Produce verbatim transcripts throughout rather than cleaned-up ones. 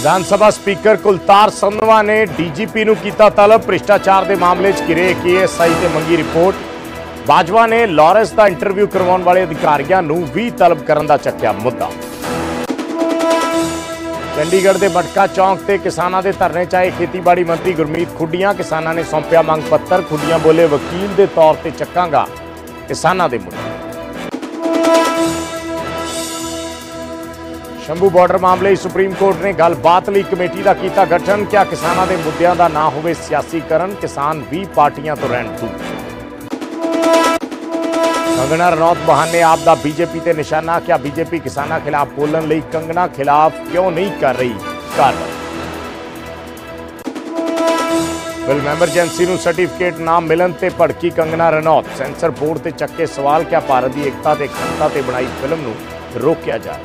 Vidhan Sabha speaker Kultar Sandhwan ने DGP नूं कीता तलब। भ्रिष्टाचार के मामले च घिरे के एस आई ते मंगी रिपोर्ट। बाजवा ने लॉरेंस का इंटरव्यू करवाने वाले अधिकारियों नूं भी तलब करन दा चक्या मुद्दा। चंडीगढ़ के मटका चौक से किसानों के धरने चाहे खेतीबाड़ी मंत्री गुरमीत खुडिया। किसानों ने सौंपया मंग पत्र। खुडिया बोले वकील के तौर पर चकांगा किसानों के मुद्दे। शंभू बॉर्डर मामले सुप्रीम कोर्ट ने गलबात लई कमेटी का किया गठन। क्या किसानों के मुद्दों का ना होवे सियासीकरण। किसान भी पार्टियां तो रहन दूर। कंगना रनौत बहाने आप दा बीजेपी ते निशाना। क्या बीजेपी किसानों खिलाफ बोलने लई कंगना खिलाफ क्यों नहीं कर रही कार्रवाई। फिल्म एमरजेंसी नूं सर्टिफिकेट ना मिलन ते भड़की कंगना रनौत। सेंसर बोर्ड ते चक्के सवाल। क्या भारत की एकता ते अखंडता ते बनाई फिल्म नूं रोकिया जाए।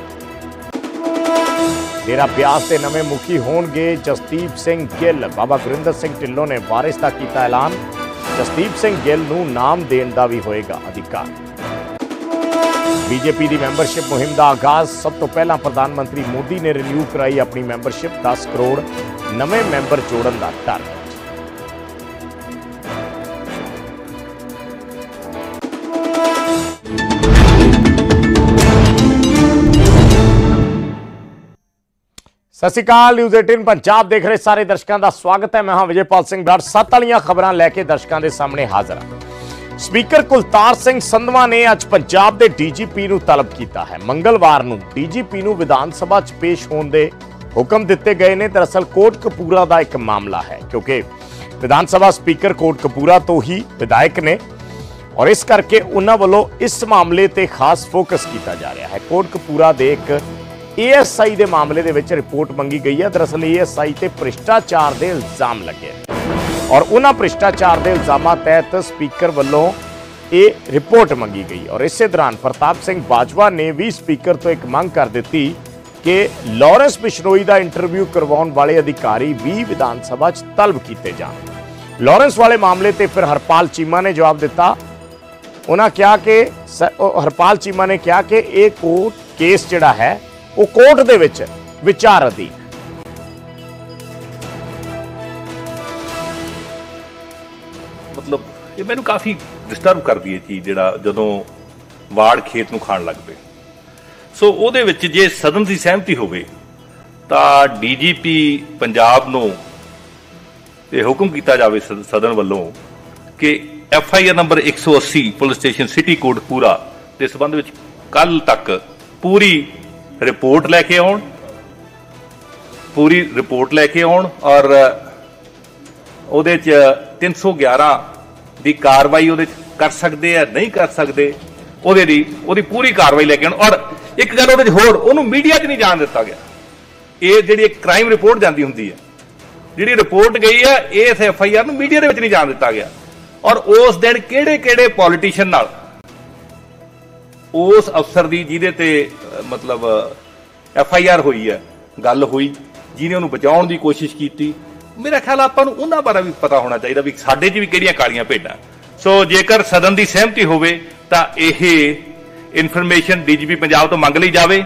डेरा ब्यास के नवे मुखी होणगे जसदीप सिंह गिल। बाबा गुरिंदर सिंह ढिल्लों ने वारिस का किया ऐलान। जसदीप सिंह गिल नूं नाम देण दा भी होएगा अधिकार। बीजेपी की मैंबरशिप मुहिम का आगाज। सब तो पहला प्रधानमंत्री मोदी ने रिन्यू कराई अपनी मैंबरशिप। दस करोड़ नवे मैंबर जोड़न का टारगेट। सत श्री अकाल। न्यूज़ अठारह पंजाब देख रहे सारे दर्शकों का स्वागत है। मैं हाँ विजयपाल सिंह बराड़। सत्त वालियां खबरां लैके दर्शकों के सामने हाजिर हां। स्पीकर कुलतार सिंह संधवा ने अज पंजाब के डीजीपी नूं तलब किया है। मंगलवार नूं डीजीपी नूं विधान सभा च पेश होने दे हुक्म दिते गए ने। दरअसल कोटकपूरा का एक मामला है क्योंकि विधान सभा स्पीकर कोटकपूरा तो ही विधायक ने और इस करके उन्हां वल्लों इस मामले ते खास फोकस किया जा रहा है। कोटकपूरा दे एक ए एस आई के मामले दे विच रिपोर्ट मंगी गई है। दरअसल ए एस आई ते भ्रिष्टाचार के इल्जाम लगे और उन्हां भ्रिष्टाचार के इल्जामां तहत स्पीकर वल्लों ये रिपोर्ट मंगी गई और इस दौरान प्रताप सिंह बाजवा ने भी स्पीकर तो एक मंग कर दी कि लॉरेंस बिश्नोई का इंटरव्यू करवाने वाले अधिकारी भी विधान सभा च तलब किए जाए। लॉरेंस वाले मामले ते फिर हरपाल चीमा ने जवाब दिता। उन्होंने कहा कि हरपाल चीमा ने कहा कि यह कोर्ट केस जिहड़ा है वो कोर्ट दे विच विचार अधीन। मतलब ये मैनू काफ़ी डिस्टर्ब कर दी है चीज़ जिहड़ा जदों वाड़ खेत नूं खाण लग पे। सो ਉਹਦੇ ਵਿੱਚ जे सदन की सहमति होवे तां डीजीपी पंजाब नूं ये हुक्म किया जाए सदन वालों कि एफ आई आर नंबर एक सौ अस्सी पुलिस स्टेशन सिटी कोटकपूरा के संबंध में कल तक पूरी रिपोर्ट लैके आउण पूरी रिपोर्ट लैके आउण और ਉਹਦੇ ਚ तीन सौ ग्यारह की कार्रवाई ਉਹਦੇ कर सकते हैं नहीं कर सकते ਉਹਦੇ ਦੀ ਉਹਦੀ पूरी कार्रवाई लैके आउण। और एक गल ਉਹਦੇ ਚ ਹੋਰ ਉਹਨੂੰ मीडिया च नहीं जान दिता गया। ਇਹ ਜਿਹੜੀ ਇੱਕ क्राइम रिपोर्ट जाती ਹੁੰਦੀ है ਜਿਹੜੀ रिपोर्ट गई है इस एफ आई आर ਨੂੰ मीडिया ਦੇ ਵਿੱਚ नहीं जान दिता गया। और उस दिन ਕਿਹੜੇ ਕਿਹੜੇ पॉलिटिशियन नाल उस अफसर की जिहदे ते मतलब एफ आई आर हुई है गल हुई जिन्हें उन्होंने बचाने की कोशिश की। मेरा ख्याल आपां नूं उन्हां बारे भी पता होना चाहिए भी साडे च भी किहड़ियां कालियां भेडां। सो जेकर सदन की सहमति होवे तां इह इनफॉर्मेशन डीजीपी पंजाब तो मंग ली जाए।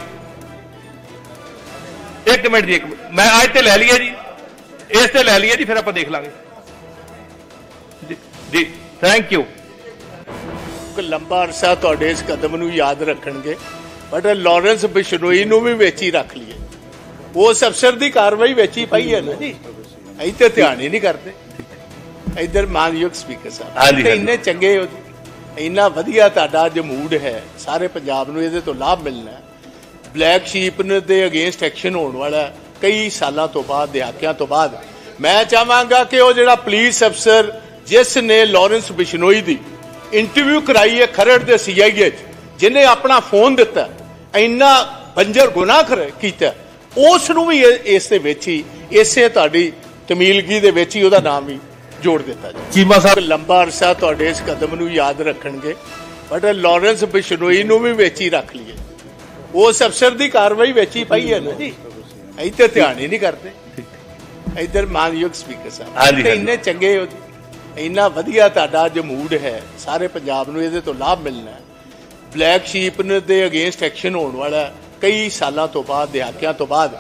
एक मिनट जी, एक मिनट मैं अज ते लै लीए जी, इस ते लै लीए जी, फिर आपां देख लांगे जी जी थैंक यू। लंबा अरसा तुहाडे इस कदम नूं याद रखणगे बट लॉरेंस बिश्नोई नूं भी विच ही रख लीए। उस अफसर की कार्रवाई विच ही पई है ना जी, असीं ते ध्यान ही नहीं करते। इधर मानयोग स्पीकर साहब इन्ने चंगे हो, इन्ना वधिया तुहाडा जो मूड है, सारे पंजाब नूं इहदे तो लाभ मिलना है। ब्लैक शीप दे अगेंस्ट एक्शन होने वाला कई सालों तो बाद, दहाकियां तो बाद। मैं चाहांगा कि वो जिहड़ा पुलिस अफसर जिसने लॉरेंस बिश्नोई दी इंटरव्यू कराई है खरड़ के सी आई ए जिन्हें अपना फोन दिता, इन्ना बंजर गुनाह किया, उस नूं भी इस दे विच ही इसे तुहाडी तमीलगी दे विच ही उहदा नाम भी जोड़ दिता जाए। चीमा साहब लंबा अरसा तुहाडे इस कदम नूं याद रखणगे बट लॉरेंस बिश्नोई नूं भी विच ही रख लीए। उस अफसर की कार्रवाई विच ही पई है ना जी, असीं ते ध्यान ही नहीं करते। इधर मानयोग स्पीकर साहब इन्ने चंगे हो, इन्ना वधिया तुहाडा जो मूड है, सारे पंजाब नूं इहदे तो लाभ मिलना है। ब्लैक शीप दे अगेंस्ट एक्शन होने वाला कई सालों तो बाद, दहाकियां तो बाद।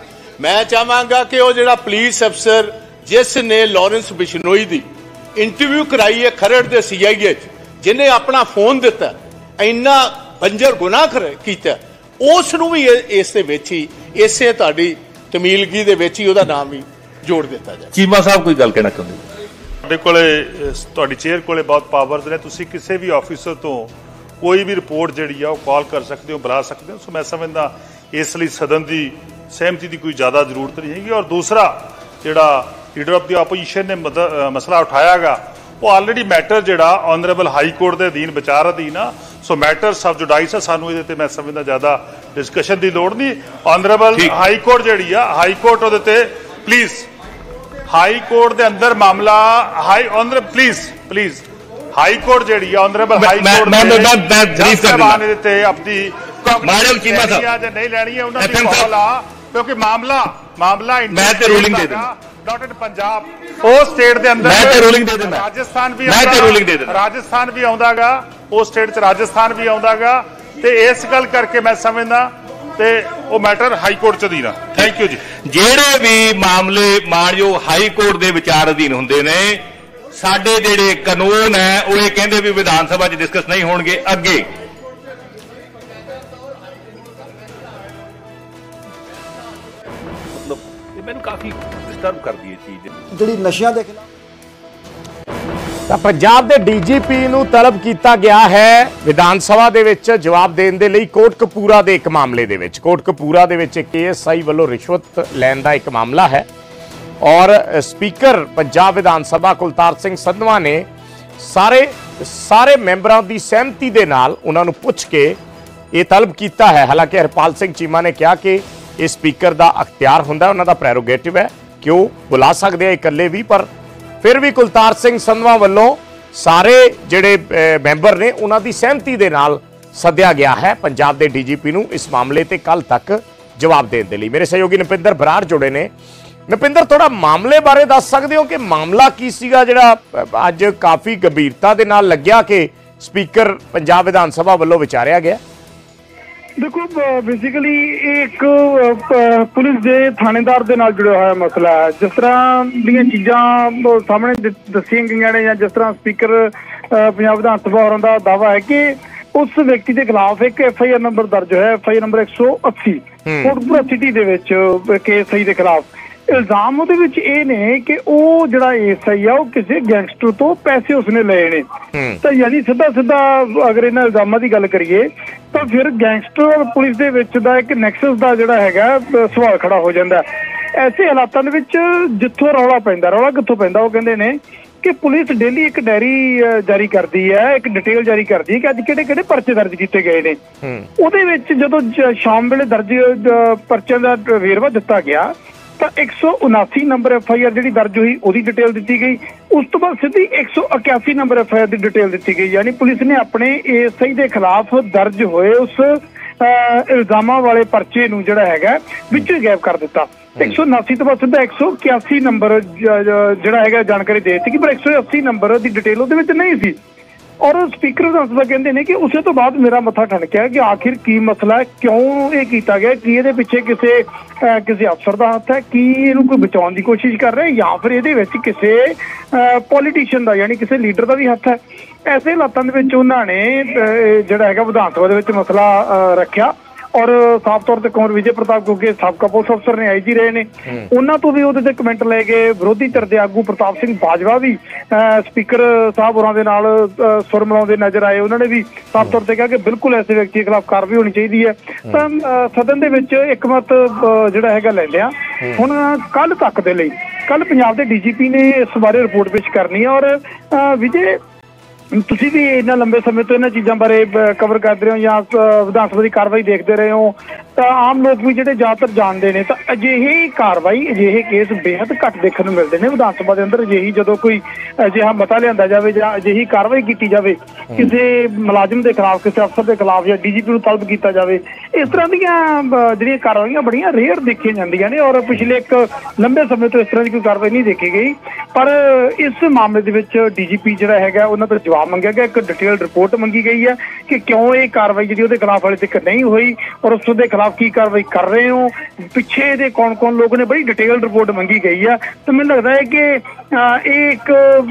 मैं चाहांगा कि वो जिहड़ा पुलिस अफसर जिस ने लॉरेंस बिश्नोई की इंटरव्यू कराई है खरड़ के सी आई ए जिन्हें अपना फोन दिता इन्ना बंजर गुनाह किया उस नूं भी इस दे विच ही इसे तुहाडी तमीलगी दे विच ही उहदा नाम भी जोड़ दिता जाए। चीमा साहब कोई गल कहना चाहुंदे? ਤੁਹਾਡੇ ਕੋਲੇ ਤੁਹਾਡੀ ਚੇਅਰ ਕੋਲੇ ਬਹੁਤ ਪਾਵਰਸ ਨੇ, ਤੁਸੀਂ ਕਿਸੇ ਵੀ ਆਫੀਸਰ ਤੋਂ ਕੋਈ ਵੀ ਰਿਪੋਰਟ ਜਿਹੜੀ ਆ ਉਹ ਕਾਲ ਕਰ ਸਕਦੇ ਹੋ, ਬੁਲਾ ਸਕਦੇ ਹੋ। ਸੋ ਮੈਂ ਸਮਝਦਾ ਇਸ ਲਈ ਸਦਨ ਦੀ ਸਹਿਮਤੀ ਦੀ ਕੋਈ ਜ਼ਿਆਦਾ ਜ਼ਰੂਰਤ ਨਹੀਂ ਹੈਗੀ। ਔਰ ਦੂਸਰਾ ਜਿਹੜਾ ਲੀਡਰ ਆਫ ਦੀ ਆਪੋਜੀਸ਼ਨ ਨੇ ਮਸਲਾ ਉਠਾਇਆਗਾ ਉਹ ਆਲਰੇਡੀ ਮੈਟਰ ਜਿਹੜਾ ਆਨਰੇਬਲ ਹਾਈ ਕੋਰਟ ਦੇ ਅਧੀਨ ਵਿਚਾਰ ਅਧੀਨ ਆ। ਸੋ ਮੈਟਰ ਸਬ ਜੁਡਾਈਸ ਆ, ਸਾਨੂੰ ਇਹਦੇ ਤੇ ਮੈਂ ਸਮਝਦਾ ਜ਼ਿਆਦਾ ਡਿਸਕਸ਼ਨ ਦੀ ਲੋੜ ਨਹੀਂ। ਆਨਰੇਬਲ ਹਾਈ ਕੋਰਟ ਜਿਹੜੀ ਆ ਹਾਈ ਕੋਰਟ ਉਹਦੇ ਤੇ ਪਲੀਜ਼ ਹਾਈ ਕੋਰਟ ਦੇ ਅੰਦਰ ਮਾਮਲਾ ਹਾਈ honour please please high court ਜਿਹੜੀ ਆ ਆਨਰੇਬਲ ਹਾਈ ਕੋਰਟ ਮੈਂ ਮੈਂ ਮੈਂ ਬਰੀਫ ਕਰ ਦਿੰਦਾ ਇਹਦੇ ਤੇ ਆਪਣੀ ਮਾਡਲ ਚੀਮਾ ਸਾਹਿਬ ਜੇ ਨਹੀਂ ਲੈਣੀ ਹੈ ਉਹਨਾਂ ਦੀ ਕਾਲ ਆ ਕਿਉਂਕਿ ਮਾਮਲਾ ਮਾਮਲਾ ਮੈਂ ਤੇ ਰੂਲਿੰਗ ਦੇ ਦਿੰਦਾ ਨਾਟ ਇਨ ਪੰਜਾਬ ਉਹ ਸਟੇਟ ਦੇ ਅੰਦਰ ਮੈਂ ਤੇ ਰੂਲਿੰਗ ਦੇ ਦਿੰਦਾ ਰਾਜਸਥਾਨ ਵੀ ਮੈਂ ਤੇ ਰੂਲਿੰਗ ਦੇ ਦਿੰਦਾ ਰਾਜਸਥਾਨ ਵੀ ਆਉਂਦਾਗਾ ਉਹ ਸਟੇਟ ਚ ਰਾਜਸਥਾਨ ਵੀ ਆਉਂਦਾਗਾ ਤੇ ਇਸ ਗੱਲ ਕਰਕੇ ਮੈਂ ਸਮਝਦਾ ਤੇ ਉਹ ਮੈਟਰ ਹਾਈ ਕੋਰਟ ਚ ਅਧੀਨ ਆ। ਥੈਂਕ ਯੂ ਜੀ। ਜਿਹੜੇ ਵੀ ਮਾਮਲੇ ਮਾਨਯੋਗ ਹਾਈ ਕੋਰਟ ਦੇ ਵਿਚਾਰ ਅਧੀਨ ਹੁੰਦੇ ਨੇ ਸਾਡੇ ਜਿਹੜੇ ਕਾਨੂੰਨ ਹੈ ਉਹ ਇਹ ਕਹਿੰਦੇ ਵੀ ਵਿਧਾਨ ਸਭਾ 'ਚ ਡਿਸਕਸ ਨਹੀਂ ਹੋਣਗੇ ਅੱਗੇ। ਮਤਲਬ ਇਹ ਮੈਨੂੰ ਕਾਫੀ ਡਿਸਟਰਬ ਕਰਦੀ ਹੈ ਚੀਜ਼ ਜਿਹੜੀ ਨਸ਼ਿਆਂ ਦੇ ਖਿਲਾਫ ਤਾਂ ਪੰਜਾਬ ਦੇ ਡੀਜੀਪੀ ਨੂੰ ਤਲਬ ਕੀਤਾ ਗਿਆ ਹੈ ਵਿਧਾਨ ਸਭਾ ਦੇ ਵਿੱਚ ਜਵਾਬ ਦੇਣ ਦੇ ਲਈ ਕੋਟਕਪੂਰਾ ਦੇ ਇੱਕ ਮਾਮਲੇ ਦੇ ਵਿੱਚ। ਕੋਟਕਪੂਰਾ ਦੇ ਵਿੱਚ ਇੱਕ ਏਐਸਆਈ ਵੱਲੋਂ ਰਿਸ਼ਵਤ ਲੈਣ ਦਾ ਇੱਕ ਮਾਮਲਾ ਹੈ ਔਰ ਸਪੀਕਰ ਪੰਜਾਬ ਵਿਧਾਨ ਸਭਾ ਕੁਲਤਾਰ ਸਿੰਘ ਸੰਧਵਾ ਨੇ ਸਾਰੇ ਸਾਰੇ ਮੈਂਬਰਾਂ ਦੀ ਸਹਿਮਤੀ ਦੇ ਨਾਲ ਉਹਨਾਂ ਨੂੰ ਪੁੱਛ ਕੇ ਇਹ ਤਲਬ ਕੀਤਾ ਹੈ। ਹਾਲਾਂਕਿ ਹਰਪਾਲ ਸਿੰਘ ਚੀਮਾ ਨੇ ਕਿਹਾ ਕਿ ਇਹ ਸਪੀਕਰ ਦਾ ਅਖਤਿਆਰ ਹੁੰਦਾ, ਉਹਨਾਂ ਦਾ ਪ੍ਰੈਰੋਗੇਟਿਵ ਹੈ ਕਿ ਉਹ ਬੁਲਾ ਸਕਦੇ ਆ ਇਕੱਲੇ ਵੀ, ਪਰ ਫਿਰ ਵੀ ਕੁਲਤਾਰ ਸਿੰਘ ਸੰਧਵਾ ਵੱਲੋਂ ਸਾਰੇ ਜਿਹੜੇ ਮੈਂਬਰ ਨੇ ਉਹਨਾਂ ਦੀ ਸਹਿਮਤੀ ਦੇ ਨਾਲ ਸੱਦਿਆ ਗਿਆ ਹੈ ਪੰਜਾਬ ਦੇ ਡੀਜੀਪੀ ਨੂੰ ਇਸ ਮਾਮਲੇ ਤੇ ਕੱਲ ਤੱਕ ਜਵਾਬ ਦੇਣ ਦੇ ਲਈ। ਮੇਰੇ ਸਹਿਯੋਗੀ ਨਪਿੰਦਰ ਬਰਾੜ ਜੁੜੇ ਨੇ। ਨਪਿੰਦਰ, ਥੋੜਾ ਮਾਮਲੇ ਬਾਰੇ ਦੱਸ ਸਕਦੇ ਹੋ ਕਿ ਮਾਮਲਾ ਕੀ ਸੀਗਾ ਜਿਹੜਾ ਅੱਜ ਕਾਫੀ ਗੰਭੀਰਤਾ ਦੇ ਨਾਲ ਲੱਗਿਆ ਕਿ ਸਪੀਕਰ ਪੰਜਾਬ ਵਿਧਾਨ ਸਭਾ ਵੱਲੋਂ ਵਿਚਾਰਿਆ ਗਿਆ? देखो बेसिकली एक पुलिस के थानेदार के नाल जुड़िया हुआ मसला है। जिस तरह दी चीज़ा सामने दसिया गई ने या जिस तरह स्पीकर पंजाब विधान सभा होने का दावा है कि उस व्यक्ति के खिलाफ एक एफ आई आर नंबर दर्ज है, एफ आई आर नंबर एक सौ अस्सी कोटकपूरा सिटी के एस आई के खिलाफ। इल्जाम ਉਹਦੇ ਵਿੱਚ ਇਹ ਨੇ ਕਿ ਉਹ ਜਿਹੜਾ ਏਐਸਆਈ ਆ ਉਹ ਕਿਸੇ ਗੈਂਗਸਟਰ ਤੋਂ ਪੈਸੇ ਉਸਨੇ ਲਏ ਨੇ। ਤਾਂ ਯਾਨੀ ਸਿੱਧਾ ਸਿੱਧਾ ਅਗਰ ਇਹਨਾਂ ਇਲਜ਼ਾਮਾਂ ਦੀ ਗੱਲ ਕਰੀਏ ਤਾਂ ਫਿਰ ਗੈਂਗਸਟਰ ਔਰ ਪੁਲਿਸ ਦੇ ਵਿੱਚ ਦਾ ਇੱਕ ਨੈਕਸਸ ਦਾ ਜਿਹੜਾ ਹੈਗਾ ਸਵਾਲ ਖੜਾ ਹੋ ਜਾਂਦਾ। ਐਸੇ ਹਾਲਾਤਾਂ ਦੇ ਵਿੱਚ ਜਿੱਥੋਂ ਰੌਲਾ ਪੈਂਦਾ, ਰੌਲਾ ਕਿੱਥੋਂ ਪੈਂਦਾ, ਉਹ ਕਹਿੰਦੇ ਨੇ ਕਿ ਪੁਲਿਸ ਡੇਲੀ ਇੱਕ ਡਾਇਰੀ ਜਾਰੀ ਕਰਦੀ ਹੈ, ਇੱਕ ਡਿਟੇਲ ਜਾਰੀ ਕਰਦੀ ਹੈ ਕਿ ਅੱਜ ਕਿਹੜੇ ਕਿਹੜੇ ਪਰਚੇ ਦਰਜ ਕੀਤੇ ਗਏ ਨੇ। ਉਹਦੇ ਵਿੱਚ ਜਦੋਂ ਸ਼ਾਮ ਵੇਲੇ ਦਰਜ ਪਰਚਿਆਂ ਦਾ ਵੇਰਵਾ ਦਿੱਤਾ ਗਿਆ ਤਾਂ ਇੱਕ ਸੌ ਉਨਾਸੀ ਨੰਬਰ ਐਫ ਆਈ ਆਰ ਜਿਹੜੀ ਦਰਜ ਹੋਈ ਉਹਦੀ ਡਿਟੇਲ ਦਿੱਤੀ ਗਈ। ਉਸ ਤੋਂ ਬਾਅਦ ਸਿੱਧੀ ਇੱਕ ਸੌ ਇਕਿਆਸੀ ਨੰਬਰ ਐਫ ਆਈ ਆਰ ਦੀ ਡਿਟੇਲ ਦਿੱਤੀ ਗਈ। ਯਾਨੀ ਪੁਲਿਸ ਨੇ ਆਪਣੇ ਏਐਸਆਈ ਦੇ ਖਿਲਾਫ ਦਰਜ ਹੋਏ ਉਸ ਇਲਜ਼ਾਮਾਂ ਵਾਲੇ ਪਰਚੇ ਨੂੰ ਜਿਹੜਾ ਹੈਗਾ ਵਿੱਚੋਂ ਹੀ ਗਾਇਬ ਕਰ ਦਿੱਤਾ। ਇੱਕ ਸੌ ਉਨਾਸੀ ਤੋਂ ਬਾਅਦ ਸਿੱਧਾ ਇੱਕ ਸੌ ਇਕਿਆਸੀ ਨੰਬਰ ਜਿਹੜਾ ਹੈਗਾ ਜਾਣਕਾਰੀ ਦੇ ਦਿੱਤੀ ਕਿ ਪਰ ਇੱਕ ਸੌ ਅੱਸੀ ਨੰਬਰ ਦੀ ਡਿਟੇਲ ਉਹਦੇ ਵਿੱਚ ਨਹੀਂ ਸੀ। ਔਰ ਸਪੀਕਰ ਵਿਧਾਨ ਸਭਾ ਕਹਿੰਦੇ ਨੇ ਕਿ ਉਸੇ ਤੋਂ ਬਾਅਦ ਮੇਰਾ ਮੱਥਾ ਠਣਕਿਆ ਕਿ ਆਖਿਰ ਕੀ ਮਸਲਾ ਹੈ, ਕਿਉਂ ਇਹ ਕੀਤਾ ਗਿਆ, ਕੀ ਇਹਦੇ ਪਿੱਛੇ ਕਿਸੇ ਕਿਸੇ ਅਫਸਰ ਦਾ ਹੱਥ ਹੈ, ਕੀ ਇਹਨੂੰ ਕੋਈ ਬਚਾਉਣ ਦੀ ਕੋਸ਼ਿਸ਼ ਕਰ ਰਿਹਾ ਜਾਂ ਫਿਰ ਇਹਦੇ ਵਿੱਚ ਕਿਸੇ ਪੋਲੀਟੀਸ਼ੀਅਨ ਦਾ ਯਾਨੀ ਕਿਸੇ ਲੀਡਰ ਦਾ ਵੀ ਹੱਥ ਹੈ। ਐਸੇ ਹਾਲਾਤਾਂ ਦੇ ਵਿੱਚ ਉਹਨਾਂ ਨੇ ਜਿਹੜਾ ਹੈਗਾ ਵਿਧਾਨ ਸਭਾ ਦੇ ਵਿੱਚ ਮਸਲਾ ਰੱਖਿਆ ਔਰ ਸਾਫ਼ ਤੌਰ ਤੇ ਕੁੰਵਰ ਵਿਜੇ ਪ੍ਰਤਾਪ ਕਿਉਂਕਿ ਸਾਬਕਾ ਪੁਲਿਸ ਅਫਸਰ ਨੇ ਆਈ ਜੀ ਰਹੇ ਨੇ, ਉਹਨਾਂ ਤੋਂ ਵੀ ਉਹਦੇ ਤੇ ਕਮੈਂਟ ਲੈ ਕੇ ਵਿਰੋਧੀ ਧਿਰ ਦੇ ਆਗੂ ਪ੍ਰਤਾਪ ਸਿੰਘ ਬਾਜਵਾ ਵੀ ਸਪੀਕਰ ਸਾਹਿਬ ਹੋਰਾਂ ਦੇ ਨਾਲ ਸੁਰ ਮਿਲਾਉਂਦੇ ਨਜ਼ਰ ਆਏ। ਉਹਨਾਂ ਨੇ ਵੀ ਸਾਫ਼ ਤੌਰ ਤੇ ਕਿਹਾ ਕਿ ਬਿਲਕੁਲ ਐਸੇ ਵਿਅਕਤੀ ਦੇ ਖਿਲਾਫ ਕਾਰਵਾਈ ਹੋਣੀ ਚਾਹੀਦੀ ਹੈ। ਤਾਂ ਸਦਨ ਦੇ ਵਿੱਚ ਇੱਕ ਮਤ ਜਿਹੜਾ ਹੈਗਾ ਲੈ ਲਿਆ। ਹੁਣ ਕੱਲ ਤੱਕ ਦੇ ਲਈ ਕੱਲ ਪੰਜਾਬ ਦੇ ਡੀਜੀਪੀ ਨੇ ਇਸ ਬਾਰੇ ਰਿਪੋਰਟ ਪੇਸ਼ ਕਰਨੀ ਹੈ। ਔਰ ਵਿਜੇ ਤੁਸੀਂ ਵੀ ਇੰਨਾ ਲੰਬੇ ਸਮੇਂ ਤੋਂ ਇਹਨਾਂ ਚੀਜ਼ਾਂ ਬਾਰੇ ਕਵਰ ਕਰਦੇ ਹੋ ਜਾਂ ਵਿਧਾਨ ਸਭਾ ਦੀ ਕਾਰਵਾਈ ਦੇਖਦੇ ਰਹੇ ਹੋ, ਤਾਂ ਆਮ ਲੋਕ ਵੀ ਜਿਹੜੇ ਜ਼ਿਆਦਾਤਰ ਜਾਣਦੇ ਨੇ ਤਾਂ ਅਜਿਹੀ ਕਾਰਵਾਈ ਅਜਿਹੇ ਕੇਸ ਬੇਹੱਦ ਘੱਟ ਦੇਖਣ ਨੂੰ ਮਿਲਦੇ ਨੇ ਵਿਧਾਨ ਸਭਾ ਦੇ ਅੰਦਰ। ਅਜਿਹੀ ਜਦੋਂ ਕੋਈ ਅਜਿਹਾ ਮਤਾ ਲਿਆਂਦਾ ਜਾਵੇ ਜਾਂ ਅਜਿਹੀ ਕਾਰਵਾਈ ਕੀਤੀ ਜਾਵੇ ਕਿਸੇ ਮੁਲਾਜ਼ਮ ਦੇ ਖਿਲਾਫ, ਕਿਸੇ ਅਫਸਰ ਦੇ ਖਿਲਾਫ ਜਾਂ ਡੀਜੀਪੀ ਨੂੰ ਤਲਬ ਕੀਤਾ ਜਾਵੇ, ਇਸ ਤਰ੍ਹਾਂ ਦੀਆਂ ਜਿਹੜੀਆਂ ਕਾਰਵਾਈਆਂ ਬੜੀਆਂ ਰੇਅਰ ਦੇਖੀਆਂ ਜਾਂਦੀਆਂ ਨੇ। ਔਰ ਪਿਛਲੇ ਇੱਕ ਲੰਬੇ ਸਮੇਂ ਤੋਂ ਇਸ ਤਰ੍ਹਾਂ ਦੀ ਕੋਈ ਕਾਰਵਾਈ ਨਹੀਂ ਦੇਖੀ ਗਈ। ਪਰ ਇਸ ਮਾਮਲੇ ਦੇ ਵਿੱਚ ਡੀਜੀਪੀ ਜਿਹੜਾ ਹੈਗਾ ਉਹਨਾਂ ਤੋਂ ਜਵਾਬ ਜਵਾਬ ਮੰਗਿਆ ਗਿਆ, ਇੱਕ ਡਿਟੇਲ ਰਿਪੋर्ट ਮੰਗੀ ਗਈ ਹੈ ਕਿ ਕਿਉਂ ਇਹ ਕਾਰਵਾਈ ਜਿਹੜੀ ਉਹਦੇ ਖਿਲਾਫ ਹਾਲੇ ਤੱਕ ਨਹੀਂ ਹੋਈ ਔਰ ਉਸ ਦੇ ਖਿਲਾਫ ਕੀ ਕਾਰਵਾਈ ਕਰ ਰਹੇ ਹੋ, ਪਿੱਛੇ ਇਹਦੇ ਕੌਣ ਕੌਣ ਲੋਕ ਨੇ, ਬੜੀ ਡਿਟੇਲ ਰਿਪੋर्ट ਮੰਗੀ ਗਈ ਹੈ। ਤੇ ਮੈਨੂੰ ਲੱਗਦਾ ਹੈ ਕਿ ਇਹ ਇੱਕ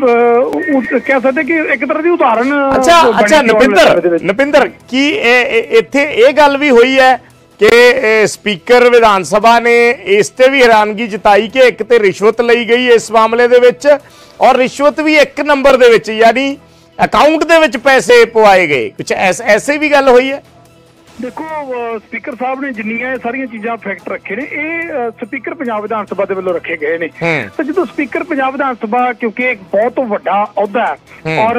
ਕਹਿ ਸਕਦੇ ਕਿ ਇੱਕ ਤਰ੍ਹਾਂ ਦੀ ਉਦਾਹਰਨ। ਅੱਛਾ ਅੱਛਾ ਨਪਿੰਦਰ ਨਪਿੰਦਰ ਕੀ ਇੱਥੇ ਇਹ ਗੱਲ ਵੀ ਹੋਈ ਹੈ ਕਿ ਸਪੀਕਰ ਵਿਧਾਨ ਸਭਾ ਨੇ ਇਸ ਤੇ ਵੀ ਹੈਰਾਨਗੀ ਜਤਾਈ ਕਿ ਇੱਕ ਤੇ ਰਿਸ਼ਵਤ ਲਈ ਗਈ ਇਸ ਮਾਮਲੇ ਦੇ ਵਿੱਚ ਔਰ ਰਿਸ਼ਵਤ ਵੀ ਇੱਕ ਨੰਬਰ ਦੇ ਵਿੱਚ, ਯਾਨੀ ਅਕਾਊਂਟ ਦੇ ਵਿੱਚ ਪੈਸੇ ਪਵਾਏ ਗਏ, ਕੁਝ ਐਸੇ ਵੀ ਗੱਲ ਹੋਈ ਹੈ। ਦੇਖੋ ਸਪੀਕਰ ਸਾਹਿਬ ਨੇ ਜਿੰਨੀਆਂ ਇਹ ਸਾਰੀਆਂ ਚੀਜ਼ਾਂ ਫੈਕਟ ਰੱਖੇ ਨੇ ਇਹ ਸਪੀਕਰ ਪੰਜਾਬ ਵਿਧਾਨ ਸਭਾ ਦੇ ਵੱਲੋਂ ਰੱਖੇ ਗਏ ਨੇ। ਤੇ ਜਦੋਂ ਸਪੀਕਰ ਪੰਜਾਬ ਵਿਧਾਨ ਸਭਾ ਕਿਉਂਕਿ ਇੱਕ ਬਹੁਤ ਵੱਡਾ ਅਹੁਦਾ ਹੈ ਔਰ